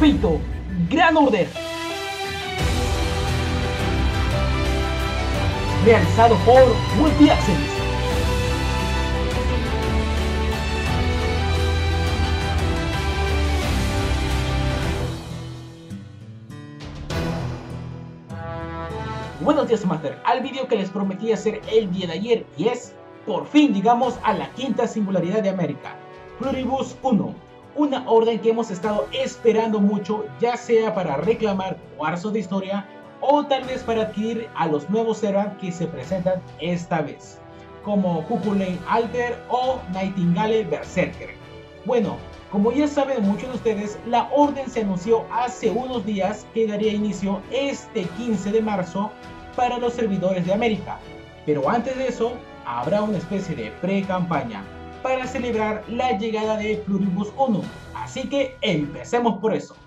Fate Grand Order, realizado por Multi Access. Buenos días, Master, al vídeo que les prometí hacer el día de ayer, y es, por fin llegamos a la quinta singularidad de América, Pluribus Unum, una orden que hemos estado esperando mucho, ya sea para reclamar cuarzos de historia o tal vez para adquirir a los nuevos Servants que se presentan esta vez, como Cuchulainn Alter o Nightingale Berserker. Bueno, como ya saben muchos de ustedes, la orden se anunció hace unos días que daría inicio este 15 de marzo para los servidores de América, pero antes de eso habrá una especie de pre-campaña para celebrar la llegada de Pluribus Unum, así que empecemos por eso.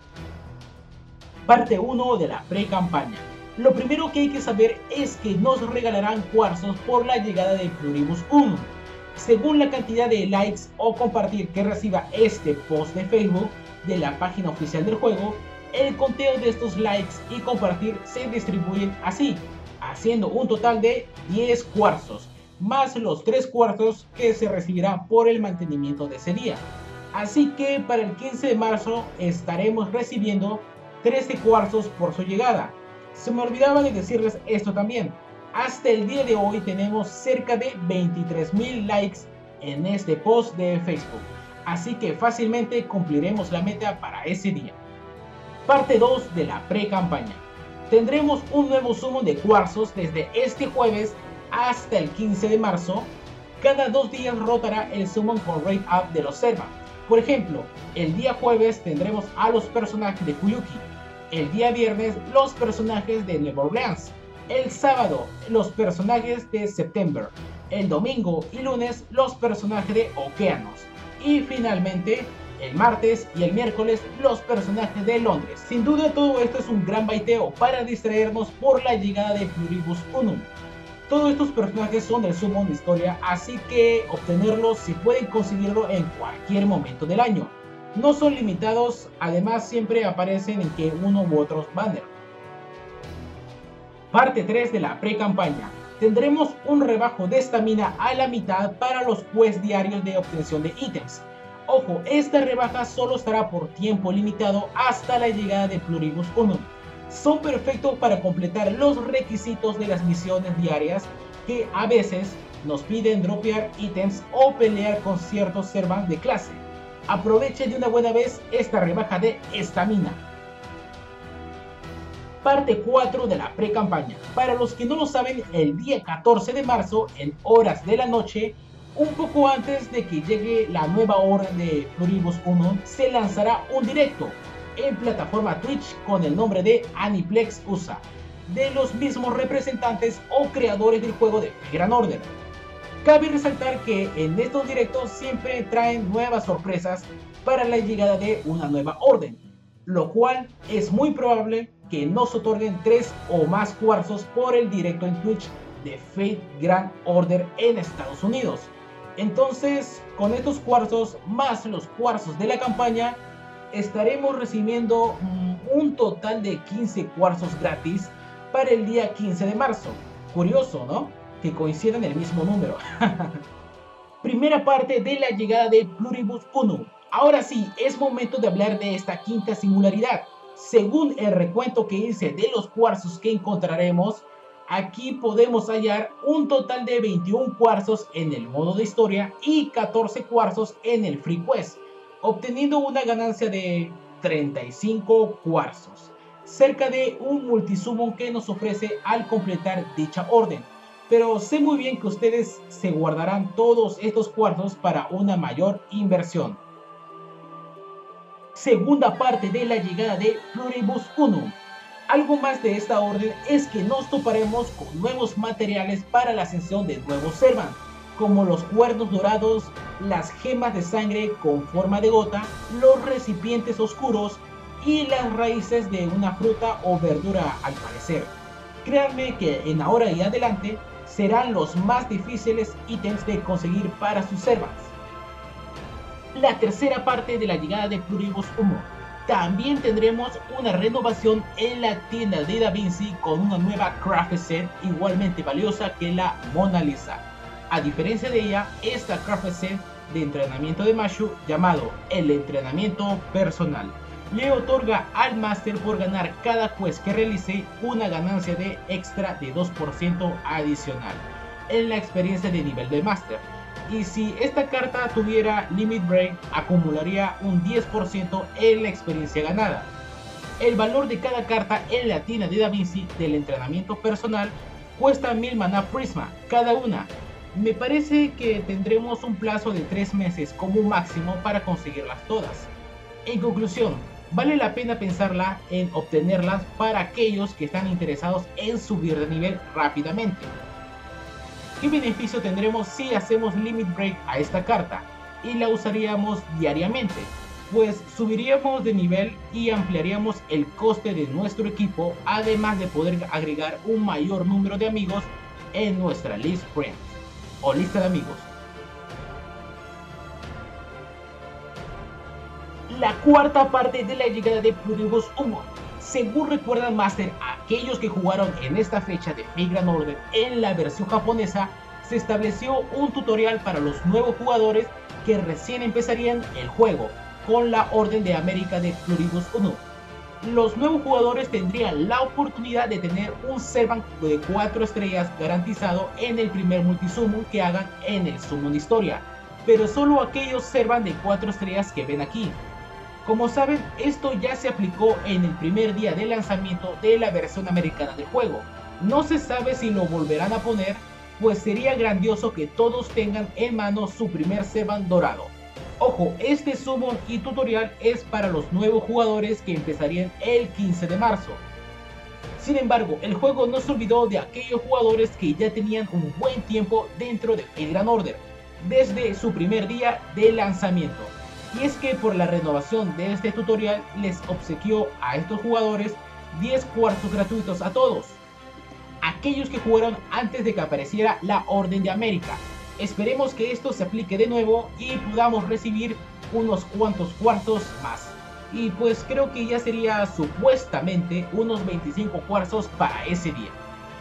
Parte 1 de la pre-campaña. Lo primero que hay que saber es que nos regalarán cuarzos por la llegada de Pluribus Unum. Según la cantidad de likes o compartir que reciba este post de Facebook de la página oficial del juego, el conteo de estos likes y compartir se distribuyen así, haciendo un total de 10 cuarzos, más los 3 cuarzos que se recibirán por el mantenimiento de ese día. Así que para el 15 de marzo estaremos recibiendo 13 cuarzos por su llegada. Se me olvidaba de decirles esto también. Hasta el día de hoy tenemos cerca de 23,000 likes en este post de Facebook, así que fácilmente cumpliremos la meta para ese día. Parte 2 de la pre-campaña. Tendremos un nuevo summon de cuarzos desde este jueves hasta el 15 de marzo. Cada 2 días rotará el summon con rate up de los Servants. Por ejemplo, el día jueves tendremos a los personajes de Kuyuki, el día viernes los personajes de Neverlands, el sábado los personajes de September, el domingo y lunes los personajes de Okeanos, y finalmente el martes y el miércoles los personajes de Londres. Sin duda todo esto es un gran baiteo para distraernos por la llegada de Pluribus Unum. Todos estos personajes son del summon de historia, así que obtenerlos si pueden conseguirlo en cualquier momento del año. No son limitados, además siempre aparecen en que uno u otros banner. Parte 3 de la pre-campaña. Tendremos un rebajo de estamina a la mitad para los quests diarios de obtención de ítems. Ojo, esta rebaja solo estará por tiempo limitado hasta la llegada de Pluribus Unum. Son perfectos para completar los requisitos de las misiones diarias que a veces nos piden dropear ítems o pelear con ciertos Servants de clase. Aproveche de una buena vez esta rebaja de estamina. Parte 4 de la pre-campaña. Para los que no lo saben, el día 14 de marzo, en horas de la noche, un poco antes de que llegue la nueva orden de Pluribus Unum, se lanzará un directo en plataforma Twitch con el nombre de Aniplex USA, de los mismos representantes o creadores del juego de Grand Order. Cabe resaltar que en estos directos siempre traen nuevas sorpresas para la llegada de una nueva orden, lo cual es muy probable que nos otorguen 3 o más cuarzos por el directo en Twitch de Fate Grand Order en Estados Unidos. Entonces, con estos cuarzos más los cuarzos de la campaña, estaremos recibiendo un total de 15 cuarzos gratis para el día 15 de marzo. Curioso, ¿no? Que coincidan el mismo número. Primera parte de la llegada de Pluribus Unum. Ahora sí, es momento de hablar de esta quinta singularidad. Según el recuento que hice de los cuarzos que encontraremos, aquí podemos hallar un total de 21 cuarzos en el modo de historia y 14 cuarzos en el Free Quest, obteniendo una ganancia de 35 cuarzos, cerca de un multisummon que nos ofrece al completar dicha orden. Pero sé muy bien que ustedes se guardarán todos estos cuarzos para una mayor inversión. Segunda parte de la llegada de Pluribus Unum. Algo más de esta orden es que nos toparemos con nuevos materiales para la ascensión de nuevos Servants, como los cuernos dorados, las gemas de sangre con forma de gota, los recipientes oscuros y las raíces de una fruta o verdura al parecer. Créanme que en ahora y adelante serán los más difíciles ítems de conseguir para sus Servants. La tercera parte de la llegada de Pluribus Unum. También tendremos una renovación en la tienda de Da Vinci con una nueva craft set igualmente valiosa que la Mona Lisa. A diferencia de ella, esta craft set de entrenamiento de Mashu, llamado el entrenamiento personal, le otorga al Master por ganar cada quest que realice una ganancia de extra de 2% adicional en la experiencia de nivel de Master. Y si esta carta tuviera Limit Break, acumularía un 10% en la experiencia ganada. El valor de cada carta en la tienda de Da Vinci del entrenamiento personal cuesta 1000 Mana Prisma cada una. Me parece que tendremos un plazo de 3 meses como máximo para conseguirlas todas. En conclusión, vale la pena pensarla en obtenerlas para aquellos que están interesados en subir de nivel rápidamente. ¿Qué beneficio tendremos si hacemos Limit Break a esta carta y la usaríamos diariamente? Pues subiríamos de nivel y ampliaríamos el coste de nuestro equipo, además de poder agregar un mayor número de amigos en nuestra list friends o lista de amigos. La cuarta parte de la llegada de Pluribus Unum. Según recuerdan Master, aquellos que jugaron en esta fecha de Fate Grand Order en la versión japonesa, se estableció un tutorial para los nuevos jugadores que recién empezarían el juego, con la Orden de América de Pluribus Unum. Los nuevos jugadores tendrían la oportunidad de tener un Servant de 4 estrellas garantizado en el primer multisummon que hagan en el Summon Historia, pero solo aquellos Servant de 4 estrellas que ven aquí. Como saben, esto ya se aplicó en el primer día de lanzamiento de la versión americana del juego. No se sabe si lo volverán a poner, pues sería grandioso que todos tengan en mano su primer Servant dorado. Ojo, este summon y tutorial es para los nuevos jugadores que empezarían el 15 de marzo. Sin embargo, el juego no se olvidó de aquellos jugadores que ya tenían un buen tiempo dentro de Fate Grand Order, desde su primer día de lanzamiento. Y es que por la renovación de este tutorial les obsequió a estos jugadores 10 cuarzos gratuitos a todos, aquellos que jugaron antes de que apareciera la Orden de América. Esperemos que esto se aplique de nuevo y podamos recibir unos cuantos cuarzos más. Y pues creo que ya sería supuestamente unos 25 cuarzos para ese día.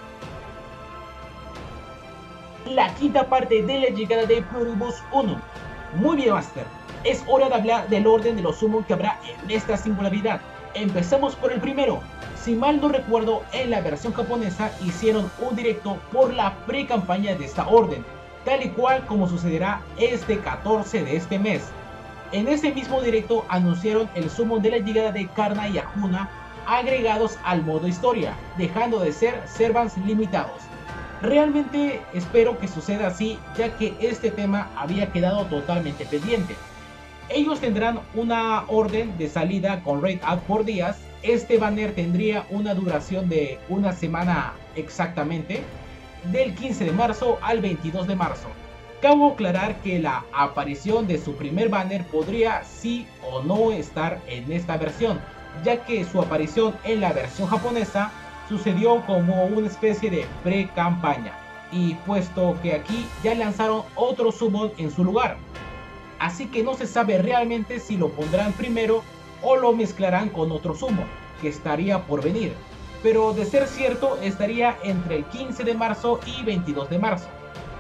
La quinta parte de la llegada de Pluribus Unum. Muy bien, Master. Es hora de hablar del orden de los summon que habrá en esta singularidad. Empezamos por el primero. Si mal no recuerdo, en la versión japonesa hicieron un directo por la pre-campaña de esta orden, tal y cual como sucederá este 14 de este mes. En ese mismo directo anunciaron el summon de la llegada de Karna y Arjuna agregados al modo historia, dejando de ser Servants limitados. Realmente espero que suceda así, ya que este tema había quedado totalmente pendiente. Ellos tendrán una orden de salida con Raid Out por días. Este banner tendría una duración de una semana exactamente, del 15 de marzo al 22 de marzo. Cabe aclarar que la aparición de su primer banner podría sí o no estar en esta versión, ya que su aparición en la versión japonesa sucedió como una especie de pre-campaña, y puesto que aquí ya lanzaron otro summon en su lugar. Así que no se sabe realmente si lo pondrán primero o lo mezclarán con otro summon que estaría por venir, pero de ser cierto estaría entre el 15 de marzo y 22 de marzo.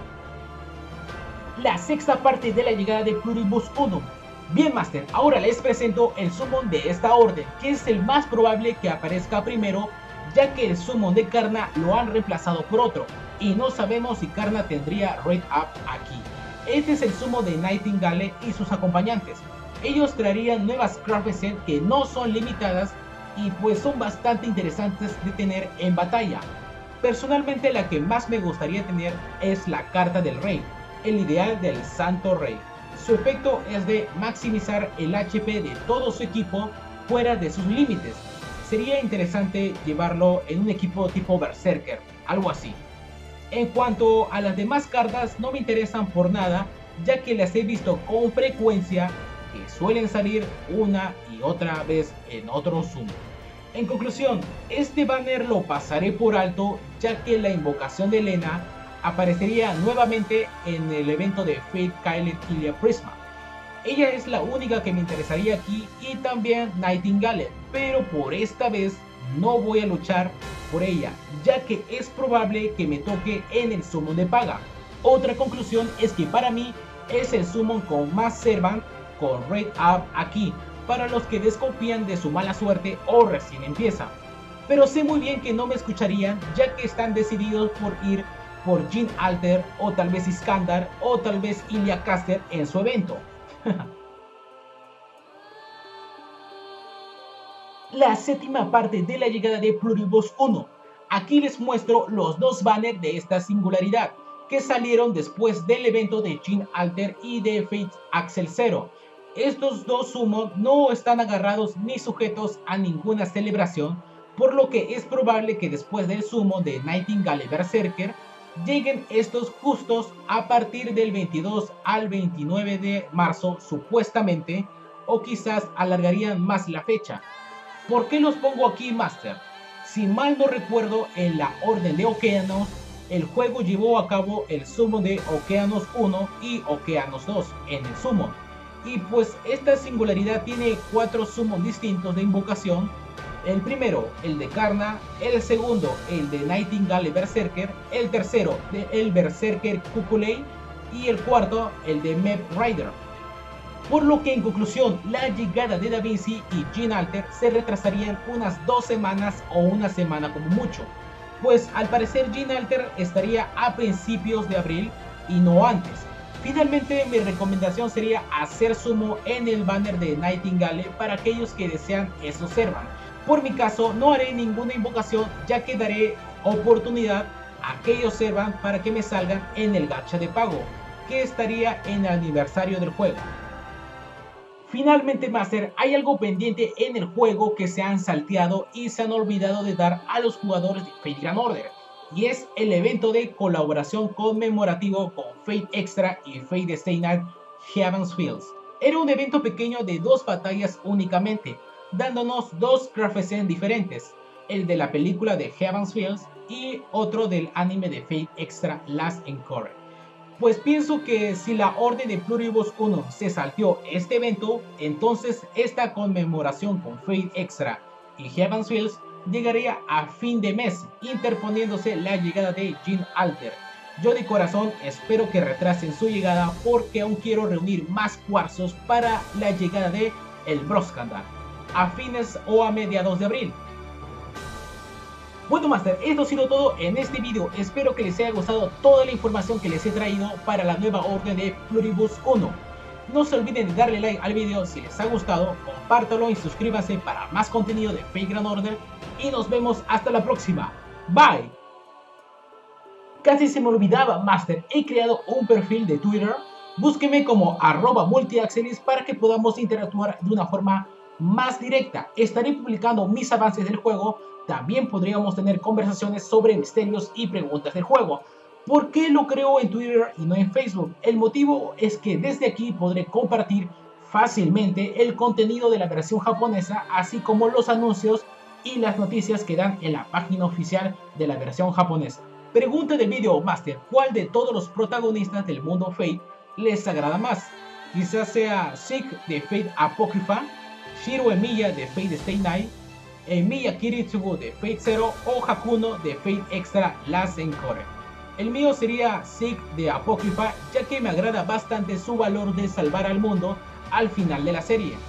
La sexta parte de la llegada de Pluribus Unum. Bien, Master, ahora les presento el summon de esta orden, que es el más probable que aparezca primero, ya que el summon de Karna lo han reemplazado por otro, y no sabemos si Karna tendría Raid Up aquí. Este es el summon de Nightingale y sus acompañantes. Ellos traerían nuevas craft set que no son limitadas y pues son bastante interesantes de tener en batalla. Personalmente la que más me gustaría tener es la carta del rey, el ideal del santo rey. Su efecto es de maximizar el HP de todo su equipo fuera de sus límites. Sería interesante llevarlo en un equipo tipo Berserker, algo así. En cuanto a las demás cartas, no me interesan por nada, ya que las he visto con frecuencia que suelen salir una y otra vez en otro summon. En conclusión, este banner lo pasaré por alto, ya que la invocación de Elena aparecería nuevamente en el evento de Fate Kylet Ilia Prisma. Ella es la única que me interesaría aquí y también Nightingale, pero por esta vez no voy a luchar por ella, ya que es probable que me toque en el summon de paga. Otra conclusión es que para mí es el summon con más Servant con Rate Up aquí, para los que desconfían de su mala suerte o recién empieza. Pero sé muy bien que no me escucharían, ya que están decididos por ir por Jhin Alter o tal vez Iskandar o tal vez Ilya Caster en su evento. La séptima parte de la llegada de Pluribus 1. Aquí les muestro los dos banners de esta singularidad que salieron después del evento de Jhin Alter y de Fate Axel 0. Estos dos summons no están agarrados ni sujetos a ninguna celebración, por lo que es probable que después del summon de Nightingale Berserker lleguen estos justos a partir del 22 al 29 de marzo supuestamente, o quizás alargarían más la fecha. ¿Por qué los pongo aquí, Master? Si mal no recuerdo, en la Orden de Okeanos, el juego llevó a cabo el summon de Okeanos 1 y Okeanos 2 en el summon. Y pues esta singularidad tiene 4 summons distintos de invocación. El primero, el de Karna, el segundo, el de Nightingale Berserker, el tercero, el Berserker Kukulei y el cuarto, el de Mep Rider. Por lo que en conclusión, la llegada de Da Vinci y Jhin Alter se retrasarían unas 2 semanas o una semana como mucho, pues al parecer Jhin Alter estaría a principios de abril y no antes. Finalmente mi recomendación sería hacer sumo en el banner de Nightingale para aquellos que desean esos Servant. Por mi caso no haré ninguna invocación, ya que daré oportunidad a aquellos Servant para que me salgan en el gacha de pago, que estaría en el aniversario del juego. Finalmente, Master, hay algo pendiente en el juego que se han salteado y se han olvidado de dar a los jugadores de Fate Grand Order, y es el evento de colaboración conmemorativo con Fate Extra y Fate Stay Night Heaven's Fields. Era un evento pequeño de 2 batallas únicamente, dándonos 2 Graph diferentes, el de la película de Heaven's Fields y otro del anime de Fate Extra Last Encore. Pues pienso que si la Orden de Pluribus 1 se salteó este evento, entonces esta conmemoración con Fate Extra y Heaven's Fields llegaría a fin de mes, interponiéndose la llegada de Jhin Alter. Yo de corazón espero que retrasen su llegada, porque aún quiero reunir más cuarzos para la llegada de el Broskandar a fines o a mediados de abril. Bueno, Master, esto ha sido todo en este video. Espero que les haya gustado toda la información que les he traído para la nueva orden de Pluribus 1. No se olviden de darle like al video si les ha gustado, compártalo y suscríbanse para más contenido de Fate Grand Order. Y nos vemos hasta la próxima. Bye. Casi se me olvidaba, Master, he creado un perfil de Twitter. Búsqueme como @multiaxelis para que podamos interactuar de una forma más directa. Estaré publicando mis avances del juego. También podríamos tener conversaciones sobre misterios y preguntas del juego. ¿Por qué lo creo en Twitter y no en Facebook? El motivo es que desde aquí podré compartir fácilmente el contenido de la versión japonesa, así como los anuncios y las noticias que dan en la página oficial de la versión japonesa. Pregunta del video, Master, ¿cuál de todos los protagonistas del mundo Fate les agrada más? Quizás sea Zeke de Fate Apocrypha, Shiro Emiya de Fate Stay Night, Emiya Kiritsugu de Fate Zero o Hakuno de Fate Extra Last Encore. El mío sería Zeke de Apocrypha, ya que me agrada bastante su valor de salvar al mundo al final de la serie.